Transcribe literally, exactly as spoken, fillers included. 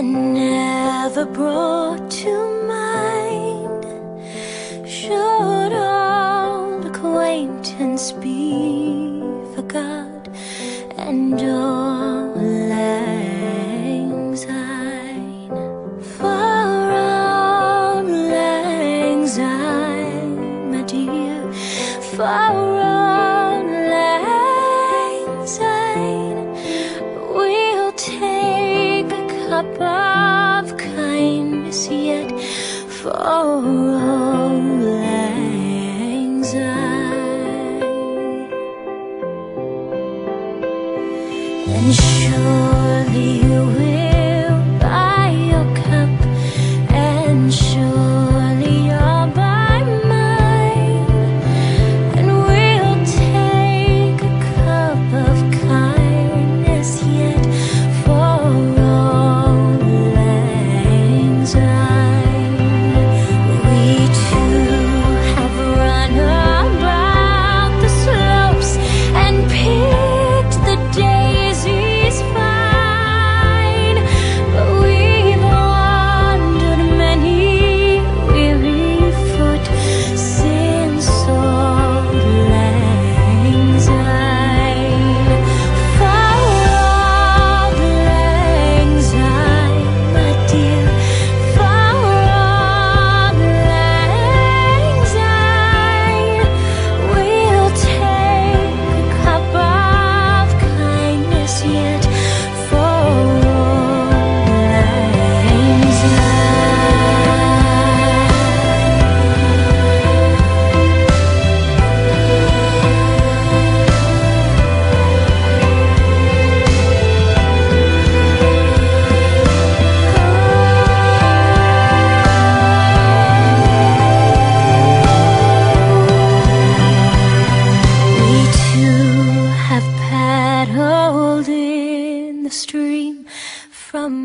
and never brought to mind. Should old acquaintance be forgot, and all lang syne? For auld lang syne, my dear, for auld lang syne, we'll take a cup of kindness yet for auld lang syne. And surely you will buy your cup, and surely you'll buy mine, and we'll take a cup of kindness yet for auld lang syne. We two have run about the slopes and picked the daisies fine, but we've wandered many weary foot since auld lang syne. For auld lang syne, my dear, for auld lang syne, we'll take a cup of kindness yet for auld lang syne. We two have paddled in the stream from